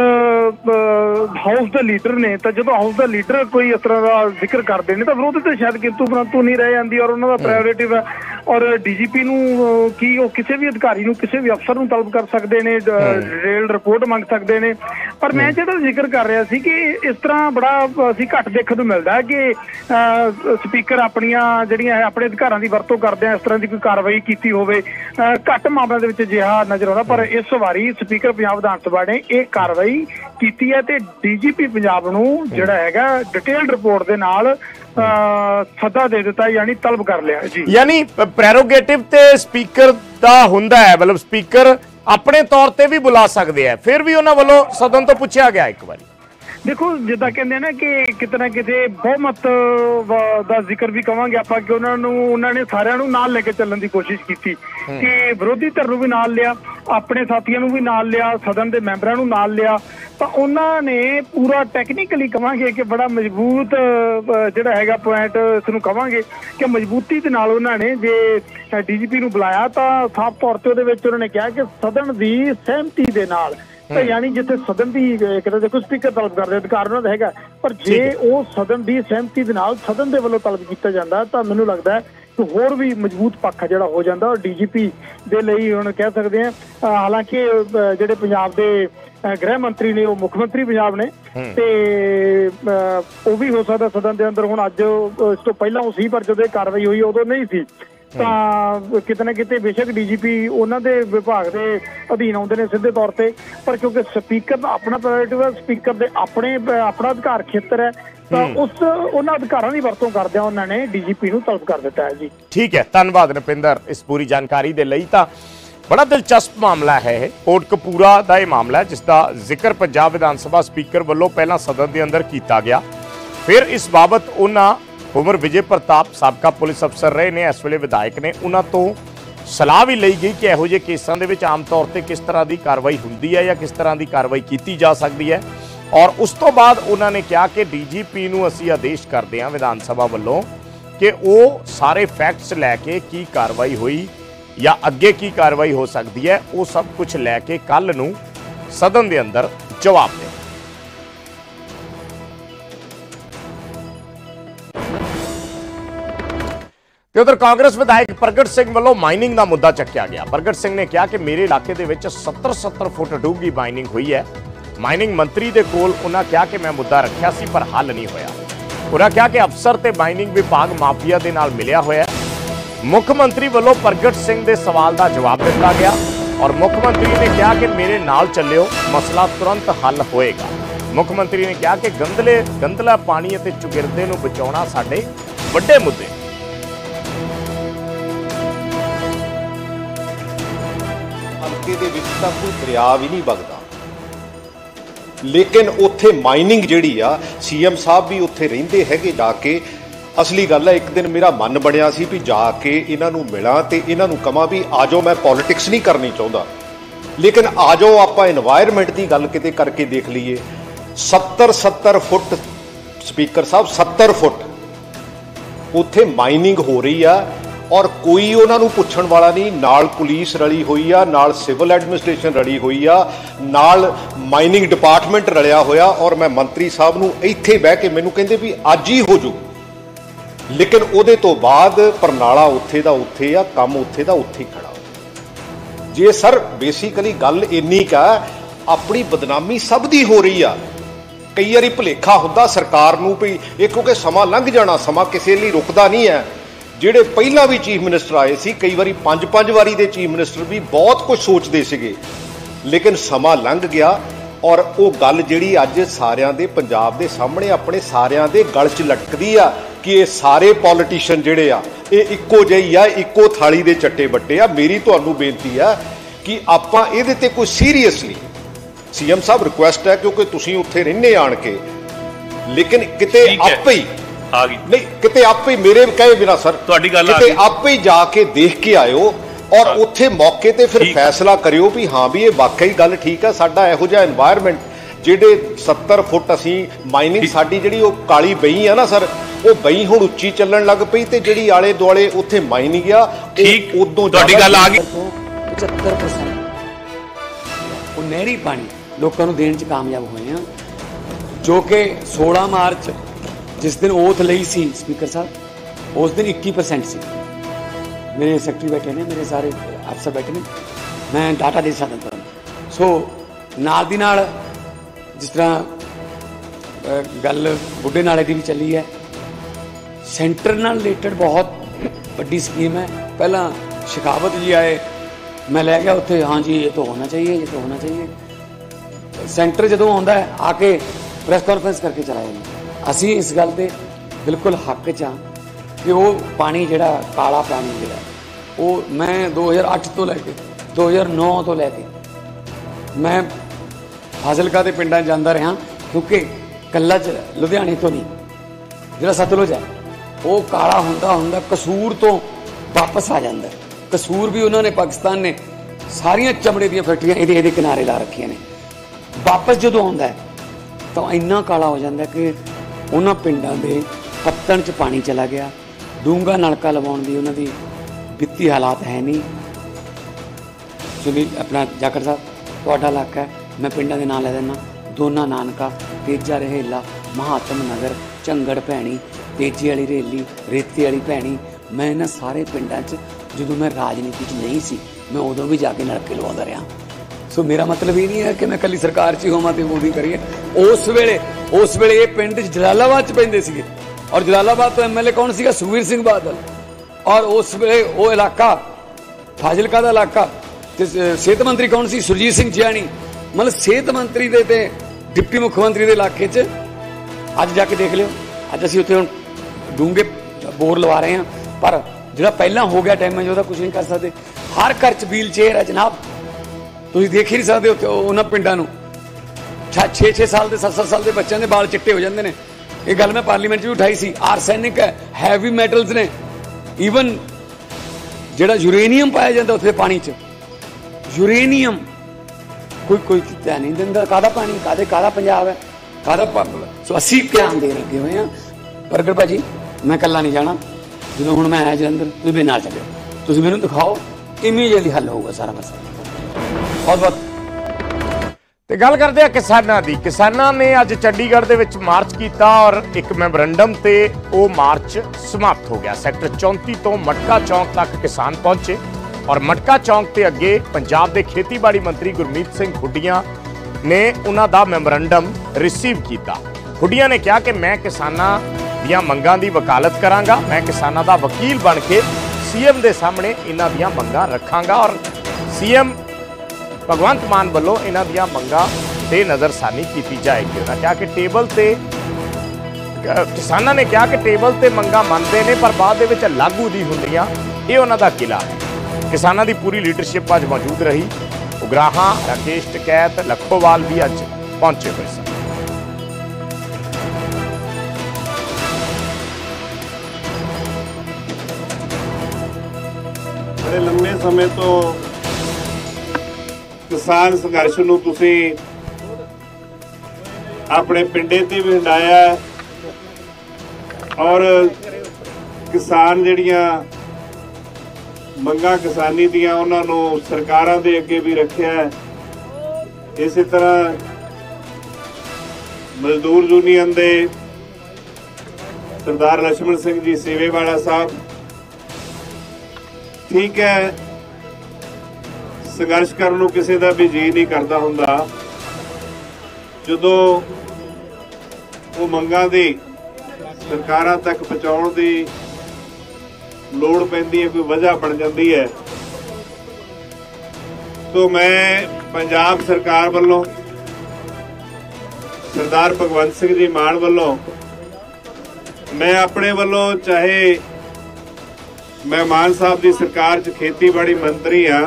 ਹਾਊਸ ਦੇ ਲੀਡਰ ਨੇ, ਤਾਂ ਜਦੋਂ ਹਾਊਸ ਦਾ ਲੀਡਰ ਕੋਈ ਇਸ ਤਰ੍ਹਾਂ ਦਾ ਜ਼ਿਕਰ ਕਰਦੇ ਨੇ ਤਾਂ ਫਿਰ ਉਹਦੇ ਤੇ ਸ਼ਾਇਦ ਕਿੰਤੂ ਪਰੰਤੂ ਨਹੀਂ ਰਹਿ ਜਾਂਦੀ ਔਰ ਉਹਨਾਂ ਦਾ ਪ੍ਰਾਇਓਰਟਿਵ ਹੈ। ਔਰ ਡੀਜੀਪੀ ਨੂੰ ਕੀ ਉਹ ਕਿਸੇ ਵੀ ਅਧਿਕਾਰੀ ਨੂੰ ਕਿਸੇ ਵੀ ਅਫਸਰ ਨੂੰ ਤਲਬ ਕਰ ਸਕਦੇ ਨੇ, ਡਿਟੇਲ ਰਿਪੋਰਟ ਮੰਗ ਸਕਦੇ ਨੇ। ਪਰ ਮੈਂ ਜਿਹੜਾ ਜ਼ਿਕਰ ਕਰ ਰਿਹਾ ਸੀ ਕਿ ਇਸ ਤਰ੍ਹਾਂ ਬੜਾ ਅਸੀਂ ਘੱਟ ਦੇਖਣ ਨੂੰ ਮਿਲਦਾ ਹੈ ਕਿ ਸਪੀਕਰ ਆਪਣੀਆਂ ਜਿਹੜੀਆਂ ਆਪਣੇ ਅਧਿਕਾਰਾਂ ਦੀ ਵਰਤੋਂ ਕਰਦੇ ਆ, ਇਸ ਤਰ੍ਹਾਂ ਦੀ ਕੋਈ ਕਾਰਵਾਈ ਕੀਤੀ ਹੋਵੇ, ਘੱਟ ਮਾਮਲਿਆਂ ਦੇ ਵਿੱਚ ਅਜਿਹਾ ਨਜ਼ਰ ਆਉਂਦਾ। ਪਰ ਇਸ ਵਾਰੀ ਸਪੀਕਰ ਪੰਜਾਬ ਵਿਧਾਨ ਸਭਾ ਨੇ ਇਹ ਕਾਰਵਾਈ ਕੀਤੀ ਹੈ ਤੇ ਡੀਜੀਪੀ ਪੰਜਾਬ ਨੂੰ ਜਿਹੜਾ ਹੈਗਾ ਡਿਟੇਲਡ ਰਿਪੋਰਟ ਦੇ ਨਾਲ ਸੱਦਾ ਦੇ ਦਿੱਤਾ, ਯਾਨੀ ਤਲਬ ਕਰ ਲਿਆ ਜੀ। ਯਾਨੀ ਪ੍ਰੈਰੋਗੇਟਿਵ ਤੇ ਸਪੀਕਰ ਦਾ ਹੁੰਦਾ ਹੈ, ਮਤਲਬ ਸਪੀਕਰ ਆਪਣੇ ਤੌਰ ਤੇ ਵੀ ਬੁਲਾ ਸਕਦੇ ਆ, ਫਿਰ ਵੀ ਉਹਨਾਂ ਵੱਲੋਂ ਸਦਨ ਤੋਂ ਪੁੱਛਿਆ ਗਿਆ ਇੱਕ ਵਾਰੀ। ਦੇਖੋ ਜਿੱਦਾਂ ਕਹਿੰਦੇ ਨਾ ਕਿ ਕਿਤੇ ਨਾ ਕਿਤੇ ਬਹੁਮਤ ਦਾ ਜ਼ਿਕਰ ਵੀ ਕਵਾਂਗੇ ਆਪਾਂ ਕਿ ਉਹਨਾਂ ਨੂੰ ਉਹਨਾਂ ਨੇ ਸਾਰਿਆਂ ਨੂੰ ਨਾਲ ਲੈ ਕੇ ਚੱਲਣ ਦੀ ਕੋਸ਼ਿਸ਼ ਕੀਤੀ ਕਿ ਵਿਰੋਧੀ ਧਿਰ ਨੂੰ ਵੀ ਨਾਲ ਲਿਆ, ਆਪਣੇ ਸਾਥੀਆਂ ਨੂੰ ਵੀ ਨਾਲ ਲਿਆ, ਸਦਨ ਦੇ ਮੈਂਬਰਾਂ ਨੂੰ ਨਾਲ ਲਿਆ। ਤਾਂ ਉਹਨਾਂ ਨੇ ਪੂਰਾ ਟੈਕਨੀਕਲੀ ਕਵਾਂਗੇ ਕਿ ਬੜਾ ਮਜ਼ਬੂਤ ਜਿਹੜਾ ਹੈਗਾ ਪੁਆਇੰਟ ਇਸ ਨੂੰ ਕਵਾਂਗੇ ਕਿ ਮਜ਼ਬੂਤੀ ਦੇ ਨਾਲ ਉਹਨਾਂ ਨੇ ਜੇ ਡੀਜੀਪੀ ਨੂੰ ਬੁਲਾਇਆ ਤਾਂ ਸਾਫ਼ ਤੌਰ ਤੇ ਉਹਦੇ ਵਿੱਚ ਉਹਨਾਂ ਨੇ ਕਿਹਾ ਕਿ ਸਦਨ ਦੀ ਸਹਿਮਤੀ ਦੇ ਨਾਲ, ਤਾਂ ਯਾਨੀ ਜਿੱਥੇ ਸਦਨ ਦੀ ਕਿਤੇ ਦੇਖੋ ਸਪੀਕਰ ਤਲਬ ਕਰਦੇ ਅਧਿਕਾਰ ਉਹਨਾਂ ਦਾ ਹੈਗਾ, ਪਰ ਜੇ ਉਹ ਸਦਨ ਦੀ ਸਹਿਮਤੀ ਦੇ ਨਾਲ ਸਦਨ ਦੇ ਵੱਲੋਂ ਤਲਬ ਕੀਤਾ ਜਾਂਦਾ ਤਾਂ ਮੈਨੂੰ ਲੱਗਦਾ ਹੈ ਕਿ ਹੋਰ ਵੀ ਮਜ਼ਬੂਤ ਪੱਖ ਜਿਹੜਾ ਹੋ ਜਾਂਦਾ। ਔਰ ਡੀਜੀਪੀ ਦੇ ਲਈ ਹੁਣ ਕਹਿ ਸਕਦੇ ਹਾਂ, ਹਾਲਾਂਕਿ ਜਿਹੜੇ ਪੰਜਾਬ ਦੇ ਗ੍ਰਹਿ ਮੰਤਰੀ ਨੇ ਉਹ ਮੁੱਖ ਮੰਤਰੀ ਪੰਜਾਬ ਨੇ ਤੇ ਉਹ ਵੀ ਹੋ ਸਕਦਾ ਸਦਨ ਦੇ ਅੰਦਰ, ਹੁਣ ਅੱਜ ਇਸ ਤੋਂ ਪਹਿਲਾਂ ਉਹ ਸੀ ਪਰ ਜਦੋਂ ਇਹ ਕਾਰਵਾਈ ਹੋਈ ਉਦੋਂ ਨਹੀਂ ਸੀ। ਤਾਂ ਕਿਤੇ ਨਾ ਕਿਤੇ ਬੇਸ਼ੱਕ ਡੀਜੀਪੀ ਉਹਨਾਂ ਦੇ ਵਿਭਾਗ ਦੇ ਅਧੀਨ ਆਉਂਦੇ ਨੇ ਸਿੱਧੇ ਤੌਰ ਤੇ, ਪਰ ਕਿਉਂਕਿ ਸਪੀਕਰ ਦਾ ਆਪਣਾ ਪ੍ਰਾਇਓਰਟੀ ਹੈ, ਸਪੀਕਰ ਦੇ ਆਪਣੇ ਆਪਣਾ ਅਧਿਕਾਰ ਖੇਤਰ ਹੈ, ਤਾਂ ਉਸ ਉਹਨਾਂ ਅਧਿਕਾਰਾਂ ਦੀ ਵਰਤੋਂ ਕਰਦਿਆਂ ਉਹਨਾਂ ਨੇ ਡੀਜੀਪੀ ਨੂੰ ਤਲਬ ਕਰ ਦਿੱਤਾ ਹੈ ਜੀ। ਠੀਕ ਹੈ, ਧੰਨਵਾਦ ਨਪਿੰਦਰ ਇਸ ਪੂਰੀ ਜਾਣਕਾਰੀ ਦੇ ਲਈ। ਤਾਂ ਬੜਾ ਦਿਲਚਸਪ ਮਾਮਲਾ ਹੈ ਇਹ, ਕੋਟਕਪੂਰਾ ਦਾ ਇਹ ਮਾਮਲਾ ਜਿਸ ਦਾ ਜ਼ਿਕਰ ਪੰਜਾਬ ਵਿਧਾਨ ਸਭਾ ਸਪੀਕਰ ਵੱਲੋਂ ਪਹਿਲਾਂ ਸਦਨ ਦੇ ਅੰਦਰ ਕੀਤਾ ਗਿਆ, ਫਿਰ ਇਸ ਬਾਬਤ ਉਹਨਾਂ ਕੁੰਵਰ ਵਿਜੇ ਪ੍ਰਤਾਪ ਸਾਬਕਾ ਪੁਲਿਸ ਅਫਸਰ ਰਹੇ ਨੇ, ਇਸ ਵੇਲੇ ਵਿਧਾਇਕ ਨੇ, ਉਹਨਾਂ ਤੋਂ ਸਲਾਹ ਵੀ ਲਈ ਗਈ ਕਿ ਇਹੋ ਜਿਹੇ ਕੇਸਾਂ ਦੇ ਵਿੱਚ ਆਮ ਤੌਰ ਤੇ ਕਿਸ ਤਰ੍ਹਾਂ ਦੀ ਕਾਰਵਾਈ ਹੁੰਦੀ ਹੈ ਜਾਂ ਕਿਸ ਤਰ੍ਹਾਂ ਦੀ ਕਾਰਵਾਈ ਕੀਤੀ ਜਾ ਸਕਦੀ ਹੈ। ਔਰ ਉਸ ਤੋਂ ਬਾਅਦ ਉਹਨਾਂ ਨੇ ਕਿਹਾ ਕਿ ਡੀਜੀਪੀ ਨੂੰ ਅਸੀਂ ਆਦੇਸ਼ ਕਰਦੇ ਹਾਂ ਵਿਧਾਨ ਸਭਾ ਵੱਲੋਂ ਕਿ ਉਹ ਸਾਰੇ ਫੈਕਟਸ ਲੈ ਕੇ ਕੀ ਕਾਰਵਾਈ ਹੋਈ ਜਾਂ ਅੱਗੇ ਕੀ ਕਾਰਵਾਈ ਹੋ ਸਕਦੀ ਹੈ ਉਹ ਸਭ ਕੁਝ ਲੈ ਕੇ ਕੱਲ ਨੂੰ ਸਦਨ ਦੇ ਅੰਦਰ ਜਵਾਬ ਦੇ। ਤੇ ਉਧਰ ਕਾਂਗਰਸ ਵਿਧਾਇਕ ਪ੍ਰਗਟ ਸਿੰਘ ਵੱਲੋਂ ਮਾਈਨਿੰਗ ਦਾ ਮੁੱਦਾ ਚੱਕਿਆ ਗਿਆ। ਪ੍ਰਗਟ ਸਿੰਘ ਨੇ ਕਿਹਾ ਕਿ ਮੇਰੇ ਇਲਾਕੇ ਦੇ ਵਿੱਚ ਸੱਤਰ ਸੱਤਰ ਫੁੱਟ ਡੂੰਘੀ ਮਾਈਨਿੰਗ ਹੋਈ ਹੈ। ਮਾਈਨਿੰਗ ਮੰਤਰੀ ਦੇ ਕੋਲ ਉਹਨਾਂ ਕਿਹਾ ਕਿ ਮੈਂ ਮੁੱਦਾ ਰੱਖਿਆ ਸੀ ਪਰ ਹੱਲ ਨਹੀਂ ਹੋਇਆ। ਉਹਨਾਂ ਕਿਹਾ ਕਿ ਅਫਸਰ ਤੇ ਮਾਈਨਿੰਗ ਵਿਭਾਗ ਮਾਫੀਆ ਦੇ ਨਾਲ ਮਿਲਿਆ ਹੋਇਆ। ਮੁੱਖ ਮੰਤਰੀ ਵੱਲੋਂ ਪ੍ਰਗਟ ਸਿੰਘ ਦੇ ਸਵਾਲ ਦਾ ਜਵਾਬ ਦਿੱਤਾ ਗਿਆ ਔਰ ਮੁੱਖ ਮੰਤਰੀ ਨੇ ਕਿਹਾ ਕਿ ਮੇਰੇ ਨਾਲ ਚੱਲਿਓ, ਮਸਲਾ ਤੁਰੰਤ ਹੱਲ ਹੋਏਗਾ। ਮੁੱਖ ਮੰਤਰੀ ਨੇ ਕਿਹਾ ਕਿ ਗੰਦਲੇ ਗੰਦਲਾ ਪਾਣੀ ਅਤੇ ਚੁਗਿਰਦੇ ਨੂੰ ਬਚਾਉਣਾ ਸਾਡੇ ਵੱਡੇ ਮੁੱਦੇ। ਹਲਕੇ ਦੇ ਵਿੱਚ ਤਾਂ ਕੋਈ ਦਰਿਆ ਵੀ ਨਹੀਂ ਵਗਦਾ, ਲੇਕਿਨ ਉੱਥੇ ਮਾਈਨਿੰਗ ਜਿਹੜੀ ਆ, ਸੀਐਮ ਸਾਹਿਬ ਵੀ ਉੱਥੇ ਰਹਿੰਦੇ ਹੈਗੇ ਜਾ ਕੇ। ਅਸਲੀ ਗੱਲ ਹੈ, ਇੱਕ ਦਿਨ ਮੇਰਾ ਮਨ ਬਣਿਆ ਸੀ ਵੀ ਜਾ ਕੇ ਇਹਨਾਂ ਨੂੰ ਮਿਲਾਂ ਤੇ ਇਹਨਾਂ ਨੂੰ ਕਹਾਂ ਵੀ ਆ ਜਾਓ, ਮੈਂ ਪੋਲਿਟਿਕਸ ਨਹੀਂ ਕਰਨੀ ਚਾਹੁੰਦਾ, ਲੇਕਿਨ ਆ ਜਾਓ ਆਪਾਂ এনवायरमेंट ਦੀ ਗੱਲ ਕਿਤੇ ਕਰਕੇ ਦੇਖ ਲਈਏ। ਸੱਤਰ ਸੱਤਰ ਫੁੱਟ ਸਪੀਕਰ ਸਾਹਿਬ, ਸੱਤਰ ਫੁੱਟ ਉੱਥੇ ਮਾਈਨਿੰਗ ਹੋ ਰਹੀ ਆ ਔਰ ਕੋਈ ਉਹਨਾਂ ਨੂੰ ਪੁੱਛਣ ਵਾਲਾ ਨਹੀਂ। ਨਾਲ ਪੁਲਿਸ ਰਲੀ ਹੋਈ ਆ, ਨਾਲ ਸਿਵਲ ਐਡਮਿਨਿਸਟ੍ਰੇਸ਼ਨ ਰਲੀ ਹੋਈ ਆ, ਨਾਲ ਮਾਈਨਿੰਗ ਡਿਪਾਰਟਮੈਂਟ ਰਲਿਆ ਹੋਇਆ। ਔਰ ਮੈਂ ਮੰਤਰੀ ਸਾਹਿਬ ਨੂੰ ਇੱਥੇ ਬਹਿ ਕੇ ਮੈਨੂੰ ਕਹਿੰਦੇ ਵੀ ਅੱਜ ਹੀ ਹੋ ਜੂ, ਲੇਕਿਨ ਉਹਦੇ ਤੋਂ ਬਾਅਦ ਪਰਨਾਲਾ ਉੱਥੇ ਦਾ ਉੱਥੇ ਆ, ਕੰਮ ਉੱਥੇ ਦਾ ਉੱਥੇ ਖੜਾ। ਜੇ ਸਰ ਬੇਸਿਕਲੀ ਗੱਲ ਇੰਨੀ ਕਾ ਆਪਣੀ ਬਦਨਾਮੀ ਸਭ ਦੀ ਹੋ ਰਹੀ ਆ। ਕਈ ਵਾਰੀ ਭੁਲੇਖਾ ਹੁੰਦਾ ਸਰਕਾਰ ਨੂੰ ਵੀ ਇਹ ਕਿਉਂਕਿ ਸਮਾਂ ਲੰਘ ਜਾਣਾ, ਸਮਾਂ ਕਿਸੇ ਲਈ ਰੁਕਦਾ ਨਹੀਂ ਹੈ। ਜਿਹੜੇ ਪਹਿਲਾਂ ਵੀ ਚੀਫ ਮਿਨਿਸਟਰ ਆਏ ਸੀ, ਕਈ ਵਾਰੀ ਪੰਜ ਪੰਜ ਵਾਰੀ ਦੇ ਚੀਫ ਮਿਨਿਸਟਰ ਵੀ ਬਹੁਤ ਕੁਝ ਸੋਚਦੇ ਸੀਗੇ, ਲੇਕਿਨ ਸਮਾਂ ਲੰਘ ਗਿਆ। ਔਰ ਉਹ ਗੱਲ ਜਿਹੜੀ ਅੱਜ ਸਾਰਿਆਂ ਦੇ ਪੰਜਾਬ ਦੇ ਸਾਹਮਣੇ ਆਪਣੇ ਸਾਰਿਆਂ ਦੇ ਗਲ 'ਚ ਲਟਕਦੀ ਆ ਕਿ ਇਹ ਸਾਰੇ ਪੋਲੀਟੀਸ਼ੀਅਨ ਜਿਹੜੇ ਆ ਇਹ ਇੱਕੋ ਜਿਹੀ ਆ, ਇੱਕੋ ਥਾਲੀ ਦੇ ਚੱਟੇ ਬੱਟੇ ਆ। ਮੇਰੀ ਤੁਹਾਨੂੰ ਬੇਨਤੀ ਆ ਕਿ ਆਪਾਂ ਇਹਦੇ ਤੇ ਕੋਈ ਸੀਰੀਅਸਲੀ ਸੀਐਮ ਸਾਹਿਬ ਰਿਕੁਐਸਟ ਹੈ, ਕਿਉਂਕਿ ਤੁਸੀਂ ਉੱਥੇ ਰਹਿੰਦੇ ਆਣ ਕੇ, ਲੇਕਿਨ ਕਿਤੇ ਆਪੇ ਹੀ ਆ ਗਈ ਨਹੀਂ ਕਿਤੇ ਆਪੇ ਮੇਰੇ ਕਹੇ ਬਿਨਾ ਸਰ ਤੁਹਾਡੀ ਗੱਲ ਕਿਤੇ ਆਪੇ ਹੀ ਜਾ ਕੇ ਦੇਖ ਕੇ ਆਇਓ ਔਰ ਉੱਥੇ ਮੌਕੇ ਤੇ ਫਿਰ ਫੈਸਲਾ ਕਰਿਓ ਵੀ ਹਾਂ ਵੀ ਇਹ ਵਾਕਈ ਗੱਲ ਠੀਕ ਹੈ। ਸਾਡਾ ਇਹੋ ਜਿਹਾ এনवायरमेंट ਜਿਹੜੇ ਸੱਤਰ ਫੁੱਟ ਅਸੀਂ ਮਾਈਨਿੰਗ ਸਾਡੀ ਜਿਹੜੀ ਉਹ ਕਾਲੀ ਬਈ ਆ ਨਾ ਸਰ, ਉਹ ਬਈ ਹੁਣ ਉੱਚੀ ਚੱਲਣ ਲੱਗ ਪਈ ਤੇ ਜਿਹੜੀ ਆਲੇ ਦੁਆਲੇ ਉੱਥੇ ਮਾਈਨਿੰਗ ਆ ਠੀਕ ਉਦੋਂ ਤੁਹਾਡੀ ਗੱਲ ਆ ਗਈ। ਪਝੱਤਰ ਪਰਸੈਂਟ ਉਹ ਨਹਿਰੀ ਪਾਣੀ ਲੋਕਾਂ ਨੂੰ ਦੇਣ 'ਚ ਕਾਮਯਾਬ ਹੋਏ ਆ, ਜੋ ਕਿ ਸੋਲਾਂ ਮਾਰਚ ਜਿਸ ਦਿਨ ਓਥ ਲਈ ਸੀ ਸਪੀਕਰ ਸਾਹਿਬ ਉਸ ਦਿਨ ਇੱਕੀ ਪਰਸੈਂਟ ਸੀ। ਮੇਰੇ ਸੈਕਟਰੀ ਬੈਠੇ ਨੇ, ਮੇਰੇ ਸਾਰੇ ਅਫਸਰ ਬੈਠੇ ਨੇ, ਮੈਂ ਡਾਟਾ ਦੇ ਸਕਦਾ ਤੁਹਾਨੂੰ। ਸੋ ਨਾਲ ਦੀ ਨਾਲ ਜਿਸ ਤਰ੍ਹਾਂ ਗੱਲ ਬੁੱਢੇ ਨਾਲੇ ਦੀ ਵੀ ਚੱਲੀ ਹੈ, ਸੈਂਟਰ ਨਾਲ ਰਿਲੇਟਡ ਬਹੁਤ ਵੱਡੀ ਸਕੀਮ ਹੈ। ਪਹਿਲਾਂ ਸ਼ਿਕਾਵਤ ਜੀ ਆਏ, मैं ले गया उत्थे, हाँ जी ये तो होना चाहिए, ये तो होना चाहिए। सेंटर जो आता है आके प्रेस कॉन्फ्रेंस करके चला जाए। असी इस गल ते बिल्कुल हक च हाँ कि वो पानी जिहड़ा काला पानी जिहड़ा वो मैं दो हज़ार अठ तो लैके दो हज़ार नौ तो लैके मैं फाजिलका के पिंडां जांदा रहा, क्योंकि कल्ला च लुधियाने तो नहीं, जिहड़ा सतलुज है वो काला हुंदा हुंदा कसूर तो वापस आ जाता है। कसूर भी उन्होंने पाकिस्तान ने सारिया चमड़े दी फैक्ट्रियां इहदे इहदे किनारे ला रखियां ने। वापस जो आता है तो इन्ना काला हो जाता है कि उन्होंने पिंडां दे पत्तन च पानी चला गया। डूंगा नलका लवाउण दी उन्हां दी वित्ती हालात है नहीं। सुनील अपना जाखड़ साहब तुहाडा इलाका है, मैं पिंडां दे नाम लै दिंदा, दोना नानका, तेजा रहेला, महात्म नगर, झंगड़ भैणी, तेजी वाली रेली, रेते वाली भैणी। मैं इन्हां सारे पिंडां च ਜਦੋਂ मैं राजनीति च नहीं सी, मैं उदों भी जाके नलके लवाउंदा रहा। सो मेरा मतलब ये नहीं है कि मैं कली सरकार च ही होवां ते मोदी करिए। उस वेले उस वेले ये पिंड जलालाबाद च पैंदे सीगे और जलालाबाद तो एम एल ए कौन सीगा? सुखबीर सिंह बादल। और उस वेले वो इलाका फाजिलका दा इलाका सेहत मंत्री कौन सी? सुरजीत सिंह जियाणी। मतलब सेहत मंत्री दे ते डिप्टी मुख्यमंत्री दे इलाके च अज जाके देख लियो। अज असीं उत्थे हुण डूंगे बोर लवा रहे हैं, पर ਜਿਹੜਾ ਪਹਿਲਾਂ ਹੋ ਗਿਆ ਡੈਮੇਜ ਉਹਦਾ ਕੁਝ ਨਹੀਂ ਕਰ ਸਕਦੇ। ਹਰ ਘਰ 'ਚ ਵੀਲ ਚੇਅਰ ਹੈ ਜਨਾਬ, ਤੁਸੀਂ ਦੇਖ ਹੀ ਨਹੀਂ ਸਕਦੇ ਉੱਥੇ ਉਹਨਾਂ ਪਿੰਡਾਂ ਨੂੰ। ਛੇ ਛੇ ਸਾਲ ਦੇ ਸੱਤ ਸੱਤ ਸਾਲ ਦੇ ਬੱਚਿਆਂ ਦੇ ਵਾਲ ਚਿੱਟੇ ਹੋ ਜਾਂਦੇ ਨੇ। ਇਹ ਗੱਲ ਮੈਂ ਪਾਰਲੀਮੈਂਟ 'ਚ ਵੀ ਉਠਾਈ ਸੀ। ਆਰਸੈਨਿਕ ਹੈ, ਹੈਵੀ ਮੈਟਲਸ ਨੇ, ਈਵਨ ਜਿਹੜਾ ਯੂਰੇਨੀਅਮ ਪਾਇਆ ਜਾਂਦਾ ਉੱਥੇ ਪਾਣੀ 'ਚ, ਯੂਰੇਨੀਅਮ ਕੋਈ ਕੋਈ ਧਿਆਨ ਨਹੀਂ ਦਿੰਦਾ। ਕਾਹਦਾ ਪਾਣੀ, ਕਾਹਦੇ ਕਾਹਦਾ ਪੰਜਾਬ ਹੈ, ਕਾਹਦਾ। ਸੋ ਅਸੀਂ ਧਿਆਨ ਦੇਣ ਲੱਗੇ ਹੋਏ ਹਾਂ। ਬਰਗਰ ਭਾਜੀ ਮੈਂ ਇਕੱਲਾ ਨਹੀਂ ਜਾਣਾ, ਜਦੋਂ ਹੁਣ ਮੈਂ ਆਇਆ ਜਲੰਧਰ ਤੁਸੀਂ ਮੇਰੇ ਨਾਲ ਚੱਲਿਓ, ਤੁਸੀਂ ਮੈਨੂੰ ਦਿਖਾਓ, ਇਮੀਡੀਏਟਲੀ ਹੱਲ ਹੋਊਗਾ ਸਾਰਾ ਮਸਲਾ। ਬਹੁਤ ਬਹੁਤ ਤੇ ਗੱਲ ਕਰਦੇ ਆ ਕਿਸਾਨਾਂ ਦੀ। ਕਿਸਾਨਾਂ ਨੇ ਅੱਜ ਚੰਡੀਗੜ੍ਹ ਦੇ ਵਿੱਚ ਮਾਰਚ ਕੀਤਾ ਔਰ ਇੱਕ ਮੈਮੋਰੰਡਮ ਤੇ ਉਹ ਮਾਰਚ ਸਮਾਪਤ ਹੋ ਗਿਆ। ਸੈਕਟਰ ਚੌਂਤੀ ਤੋਂ ਮਟਕਾ ਚੌਂਕ ਤੱਕ ਕਿਸਾਨ ਪਹੁੰਚੇ ਔਰ ਮਟਕਾ ਚੌਂਕ ਤੇ ਅੱਗੇ ਪੰਜਾਬ ਦੇ ਖੇਤੀਬਾੜੀ ਮੰਤਰੀ ਗੁਰਮੀਤ ਸਿੰਘ ਖੁੱਡੀਆਂ ਨੇ ਉਹਨਾਂ ਦਾ ਮੈਮੋਰੰਡਮ ਰਿਸੀਵ ਕੀਤਾ। ਖੁੱਡੀਆਂ ਨੇ ਕਿਹਾ ਕਿ ਮੈਂ ਕਿਸਾਨਾਂ ਦੀਆਂ ਮੰਗਾਂ ਦੀ ਵਕਾਲਤ ਕਰਾਂਗਾ, ਮੈਂ ਕਿਸਾਨਾਂ ਦਾ ਵਕੀਲ ਬਣ ਕੇ ਸੀਐਮ ਦੇ ਸਾਹਮਣੇ ਇਹਨਾਂ ਦੀਆਂ ਮੰਗਾਂ ਰੱਖਾਂਗਾ ਔਰ ਸੀਐਮ ਭਗਵੰਤ ਮਾਨ ਵੱਲੋਂ ਇਹਨਾਂ ਦੀਆਂ ਮੰਗਾਂ ਤੇ ਨਜ਼ਰਸਾਨੀ ਕੀਤੀ ਜਾਏਗੀ। ਉਹਨਾਂ ਕਿਹਾ ਕਿ ਟੇਬਲ ਤੇ ਕਿਸਾਨਾਂ ਨੇ ਕਿਹਾ ਕਿ ਟੇਬਲ ਤੇ ਮੰਗਾਂ ਮੰਨਦੇ ਨੇ ਪਰ ਬਾਅਦ ਦੇ ਵਿੱਚ ਲਾਗੂ ਨਹੀਂ ਹੁੰਦੀਆਂ, ਇਹ ਉਹਨਾਂ ਦਾ ਕਿਲਾ ਹੈ। ਕਿਸਾਨਾਂ ਦੀ ਪੂਰੀ ਲੀਡਰਸ਼ਿਪ ਅੱਜ ਮੌਜੂਦ ਰਹੀ। ਉਗਰਾਹਾਂ, ਰਾਕੇਸ਼ ਟਕੈਤ, ਲੱਖੋਵਾਲ ਵੀ ਅੱਜ ਪਹੁੰਚੇ ਹੋਏ ਸਨ। ਬੜੇ ਲੰਮੇ ਸਮੇਂ ਤੋਂ ਕਿਸਾਨ ਸੰਘਰਸ਼ ਨੂੰ ਤੁਸੀਂ ਆਪਣੇ ਪਿੰਡੇ ਤੇ ਵੀ ਹੰਡਾਇਆ ਔਰ ਕਿਸਾਨ ਜਿਹੜੀਆਂ ਮੰਗਾਂ ਕਿਸਾਨੀ ਦੀਆਂ ਉਹਨਾਂ ਨੂੰ ਸਰਕਾਰਾਂ ਦੇ ਅੱਗੇ ਵੀ ਰੱਖਿਆ। ਇਸੇ ਤਰ੍ਹਾਂ ਮਜ਼ਦੂਰ ਯੂਨੀਅਨ ਦੇ ਸਰਦਾਰ ਲక్ష్మణ ਸਿੰਘ ਜੀ ਸੀਵੇਵਾਲਾ ਸਾਹਿਬ, ठीक है, संघर्ष करने ਨੂੰ ਕਿਸੇ ਦਾ ਵੀ ਜੀ ਨਹੀਂ ਕਰਦਾ ਹੁੰਦਾ। ਜਦੋਂ ਉਹ ਮੰਗਾਂ ਦੀ ਸਰਕਾਰਾਂ ਤੱਕ ਪਹੁੰਚਾਉਣ ਦੀ ਲੋੜ ਪੈਂਦੀ ਹੈ, ਕੋਈ ਵਜ੍ਹਾ ਬਣ ਜਾਂਦੀ ਹੈ, तो मैं पंजाब सरकार ਵੱਲੋਂ ਸਰਦਾਰ ਭਗਵੰਤ ਸਿੰਘ ਜੀ ਮਾਨ ਵੱਲੋਂ मैं अपने वालों चाहे मैं मान साहब की सरकार च खेतीबाड़ी मंत्री हाँ,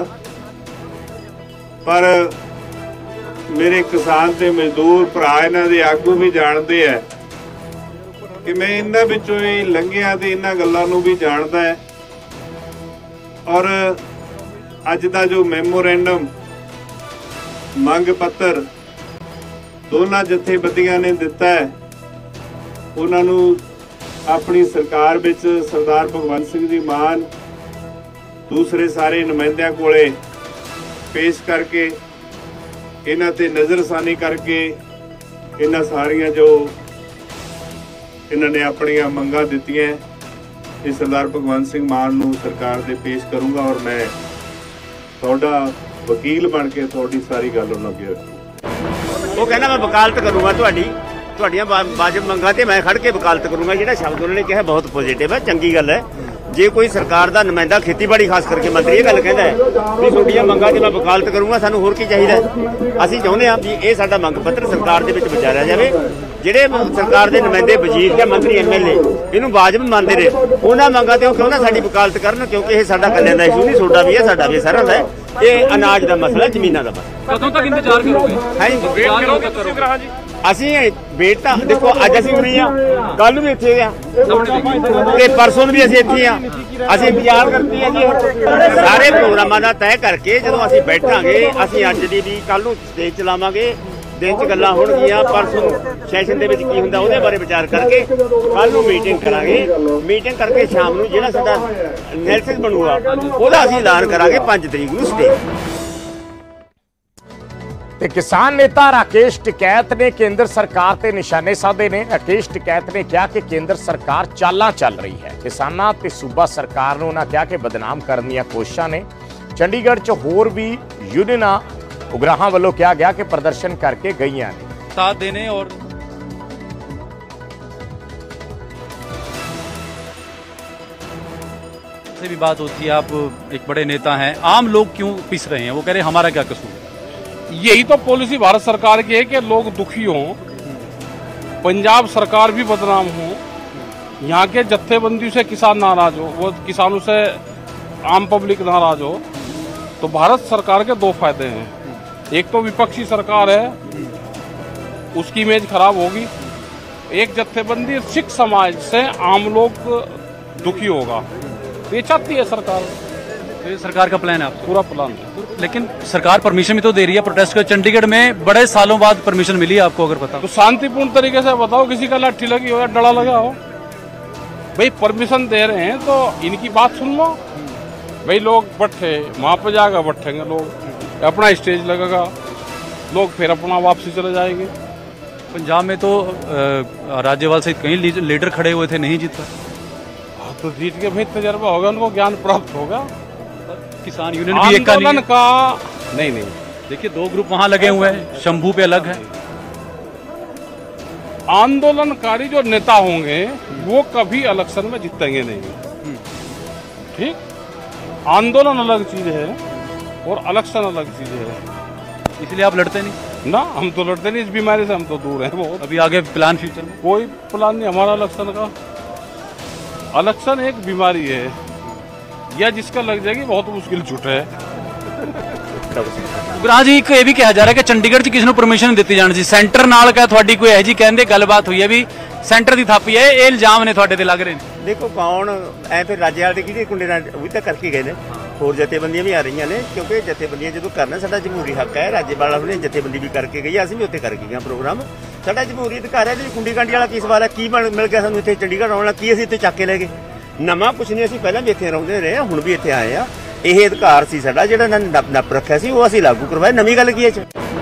पर मेरे किसान ते मजदूर भरा इन्हां दे आगू भी जानते हैं कि मैं इन्हां विचों ही लंघिया ते इन्हां गल्लां नूं भी जानदा है। और अज दा जो मैमोरेंडम मंग पत्र दोनों जथेबंदियां ने दिता है, उन्हां नूं अपनी सरकार विच सरदार भगवंत सिंह जी मान दूसरे सारे नुमाइंदियां कोले पेश करके इन्हां ते नज़रसानी करके इन्हां सारियां जो इन्हां ने अपनियां मंगां दित्तियां इस सरदार भगवंत सिंह मान नूं सरकार दे पेश करूंगा। और मैं तुहाडा वकील बन के तुहाडी सारी गल उन्हां अगे रखूंगा। वो कहना मैं वकालत करूंगा तुहाडी ਤੁਹਾਡੀਆਂ ਵਾਜਬ ਮੰਗਾਂ ਤੇ ਮੈਂ ਖੜ ਕੇ ਵਕਾਲਤ ਕਰੂੰਗਾ। ਜਿਹੜਾ ਸ਼ਬਦ ਉਹਨਾਂ ਨੇ ਕਿਹਾ ਬਹੁਤ ਪੋਜ਼ਿਟਿਵ ਹੈ, ਚੰਗੀ ਗੱਲ ਹੈ। ਜੇ ਕੋਈ ਸਰਕਾਰ ਦਾ ਨੁਮਾਇੰਦਾ ਖੇਤੀਬਾੜੀ ਖਾਸ ਕਰਕੇ ਮੰਤਰੀ ਇਹ ਗੱਲ ਕਹਿੰਦਾ ਹੈ ਵੀ ਤੁਹਾਡੀਆਂ ਮੰਗਾਂ ਤੇ ਮੈਂ ਵਕਾਲਤ ਕਰੂੰਗਾ, ਸਾਨੂੰ ਹੋਰ ਕੀ ਚਾਹੀਦਾ? ਅਸੀਂ ਚਾਹੁੰਦੇ ਹਾਂ ਵੀ ਇਹ ਸਾਡਾ ਮੰਗ ਪੱਤਰ ਸਰਕਾਰ ਦੇ ਵਿੱਚ ਵਿਚਾਰਿਆ ਜਾਵੇ। ਜਿਹੜੇ ਸਰਕਾਰ ਦੇ ਨੁਮਾਇੰਦੇ ਵਜ਼ੀਰ ਜਾਂ ਮੰਤਰੀ ਐਮ ਐਲ ਏ ਇਹਨੂੰ ਵਾਜਬ ਮੰਨਦੇ ਨੇ, ਉਹਨਾਂ ਮੰਗਾਂ ਤੇ ਉਹ ਕਿਉਂ ਨਾ ਸਾਡੀ ਵਕਾਲਤ ਕਰਨ, ਕਿਉਂਕਿ ਇਹ ਸਾਡਾ ਕੱਲਿਆਂ ਦਾ ਇਸ਼ੂ ਨਹੀਂ, ਤੁਹਾਡਾ ਵੀ ਹੈ ਸਾਡਾ ਵੀ ਸਾਰਿਆਂ ਦਾ ਹੈ। ਇਹ ਅਨਾਜ ਦਾ ਮਸਲਾ, ਜ਼ਮੀਨਾਂ ਦਾ ਮਸਲਾ। ਕਦੋਂ ਤੱਕ ਇੰਤਜ਼ਾਰ ਕਰੋਗੇ? ਹੈ ਜੀ ਅਸੀਂ ਵੇਟ ਤਾਂ ਦੇਖੋ, ਅੱਜ ਅਸੀਂ ਨਹੀਂ ਆ, ਕੱਲ ਨੂੰ ਵੀ ਇੱਥੇ ਆ ਤੇ ਪਰਸੋਂ ਨੂੰ ਵੀ ਅਸੀਂ ਇੱਥੇ ਆ। ਅਸੀਂ ਇੰਤਜ਼ਾਰ ਕਰਤੀ ਹੈ ਜੀ ਸਾਰੇ ਪ੍ਰੋਗਰਾਮਾਂ ਦਾ ਤੈਅ ਕਰਕੇ। ਜਦੋਂ ਅਸੀਂ ਬੈਠਾਂਗੇ, ਅਸੀਂ ਅੱਜ ਦੀ ਵੀ ਕੱਲ ਨੂੰ ਸਟੇਜ ਚਲਾਵਾਂਗੇ, ਦਿਨ 'ਚ ਗੱਲਾਂ ਹੋਣਗੀਆਂ, ਪਰਸੋਂ ਸੈਸ਼ਨ ਦੇ ਵਿੱਚ ਕੀ ਹੁੰਦਾ ਉਹਦੇ ਬਾਰੇ ਵਿਚਾਰ ਕਰਕੇ ਕੱਲ ਨੂੰ ਮੀਟਿੰਗ ਕਰਾਂਗੇ। ਮੀਟਿੰਗ ਕਰਕੇ ਸ਼ਾਮ ਨੂੰ ਜਿਹੜਾ ਸਾਡਾ ਐਨਾਲਿਸਿਸ ਬਣੂਗਾ ਉਹਦਾ ਅਸੀਂ ਐਲਾਨ ਕਰਾਂਗੇ ਪੰਜ ਤਰੀਕ ਨੂੰ ਸਟੇਜ। ਤੇ ਕਿਸਾਨ ਨੇਤਾ ਰਾਕੇਸ਼ ਟਿਕੈਤ ਨੇ ਕੇਂਦਰ ਸਰਕਾਰ ਤੇ ਨਿਸ਼ਾਨੇ ਸਾਧੇ ਨੇ। ਰਾਕੇਸ਼ ਟਿਕੈਤ ਨੇ ਕਿਹਾ ਕਿ ਕੇਂਦਰ ਸਰਕਾਰ ਚਾਲਾਂ ਚੱਲ ਰਹੀ ਹੈ। ਕਿਸਾਨਾਂ ਤੇ ਸੂਬਾ ਸਰਕਾਰ ਨੂੰ ਉਹਨਾਂ ਕਿਹਾ ਕਿ ਬਦਨਾਮ ਕਰਨ ਦੀਆਂ ਕੋਸ਼ਿਸ਼ਾਂ ਨੇ। ਚੰਡੀਗੜ੍ਹ 'ਚ ਹੋਰ ਵੀ ਯੂਨੀਅਨਾਂ ਉਗਰਾਹਾਂ ਵੱਲੋਂ ਕਿਹਾ ਗਿਆ ਕਿ ਪ੍ਰਦਰਸ਼ਨ ਕਰਕੇ ਗਈਆਂ ਨੇ। साथ देने और से भी बात होती है, आप एक बड़े नेता हैं, आम लोग क्यों पिस रहे हैं? वो कह रहे हैं हमारा क्या कसूर है? यही तो पॉलिसी भारत सरकार की है कि लोग दुखी हों, पंजाब सरकार भी बदनाम हो, यहाँ के जत्थेबंदी से किसान नाराज हो, वो किसानों से आम पब्लिक नाराज हो। तो भारत सरकार के दो फायदे हैं, एक तो विपक्षी सरकार है उसकी इमेज खराब होगी, एक जत्थेबंदी सिख समाज से आम लोग दुखी होगा। ये चाहती है सरकार, तो ये सरकार का प्लान है आपका? पूरा प्लान है। लेकिन सरकार परमिशन भी तो दे रही है प्रोटेस्ट कर। चंडीगढ़ में बड़े सालों बाद परमिशन मिली है आपको, अगर पता तो शांतिपूर्ण तरीके से बताओ, किसी का लाठी लगी हो या डरा लगा हो, भाई परमिशन दे रहे हैं तो इनकी बात सुन लो। भाई लोग बैठे वहाँ पे जाकर बैठेंगे, लोग अपना स्टेज लगेगा, लोग फिर अपना वापसी चले जाएंगे। पंजाब में तो राज्यपाल सहित कई लीडर खड़े हुए थे, नहीं जीत पाए। तो जीत के भाई तजर्बा होगा, उनको ज्ञान प्राप्त होगा। किसान यूनियन भी एक आंदोलन का नहीं नहीं देखिए दो ग्रुप वहां लगे हुए हैं, शंभू पे अलग है। आंदोलनकारी जो नेता होंगे वो कभी इलेक्शन में जीतेंगे नहीं। ठीक, आंदोलन अलग चीज है और इलेक्शन अलग चीज है, इसलिए आप लड़ते नहीं ना। हम तो लड़ते नहीं, इस बीमारी से हम तो दूर हैं। वो अभी आगे प्लान फ्यूचर में कोई प्लान नहीं हमारा इलेक्शन का। इलेक्शन एक बीमारी है, या जिसका लग जाएगी बहुत मुश्किल छुट है। ਉਗਰਾਹ ਜੀ ਇੱਕ ਇਹ ਵੀ ਕਿਹਾ ਜਾ ਰਿਹਾ ਕਿ ਚੰਡੀਗੜ੍ਹ 'ਚ ਕਿਸੇ ਨੂੰ ਪਰਮਿਸ਼ਨ ਨਹੀਂ ਦਿੱਤੀ ਜਾਣੀ ਸੀ, ਸੈਂਟਰ ਨਾਲ ਕਾ ਤੁਹਾਡੀ ਕੋਈ ਇਹੋ ਜਿਹੀ ਕਹਿੰਦੇ ਗੱਲਬਾਤ ਹੋਈ ਹੈ ਵੀ ਸੈਂਟਰ ਦੀ ਥਾਪੀ ਹੈ, ਇਹ ਇਲਜ਼ਾਮ ਨੇ ਤੁਹਾਡੇ ਤੇ ਲੱਗ ਰਹੇ ਨੇ? ਦੇਖੋ ਕੌਣ ਐ ਫਿਰ ਰਾਜੇਵਾਲ ਦੇ ਕਿਹਦੇ ਕੁੰਡੇ ਨਾਲ ਉਹ ਤਾਂ ਕਰਕੇ ਗਏ ਨੇ, ਹੋਰ ਜਥੇਬੰਦੀਆਂ ਵੀ ਆ ਰਹੀਆਂ ਨੇ, ਕਿਉਂਕਿ ਜਥੇਬੰਦੀਆਂ ਜਦੋਂ ਕਰਨਾ ਸਾਡਾ ਜਮਹੂਰੀ ਹੱਕ ਹੈ। ਰਾਜੇਵਾਲ ਨੇ ਜਥੇਬੰਦੀ ਵੀ ਕਰਕੇ ਗਈ, ਅਸੀਂ ਵੀ ਉੱਥੇ ਕਰਕੇ ਗਏ ਪ੍ਰੋਗਰਾਮ, ਸਾਡਾ ਜਮਹੂਰੀ ਅਧਿਕਾਰ ਹੈ। ਜੀ ਕੁੰਡੀ ਕਾਂਡੀ ਵਾਲਾ ਕੀ ਸਵਾਲ ਹੈ? ਕੀ ਮਿਲ ਗਿਆ ਸਾਨੂੰ ਇੱਥੇ ਚੰਡੀਗੜ੍ਹ ਆਉਣ ਨਾਲ? ਕੀ ਅਸੀਂ ਇੱਥੇ ਚੱਕ ਕੇ ਲੈ ਗਏ? ਨਵਾਂ ਕੁਛ ਨਹੀਂ, ਅਸੀਂ ਪਹਿਲਾਂ ਵੀ ਇੱਥੇ ਰਹਿੰਦੇ ਰਹੇ, ਹੁਣ ਵੀ ਇੱਥੇ ਆਏ ਆ। ਇਹ ਅਧਿਕਾਰ ਸੀ ਸਾਡਾ ਜਿਹੜਾ ਇਹਨਾਂ ਨੇ ਨੱਪ ਰੱਖਿਆ ਸੀ, ਉਹ ਅਸੀਂ ਲਾਗੂ ਕਰਵਾਇਆ। ਨਵੀਂ ਗੱਲ ਕੀ ਹੈ?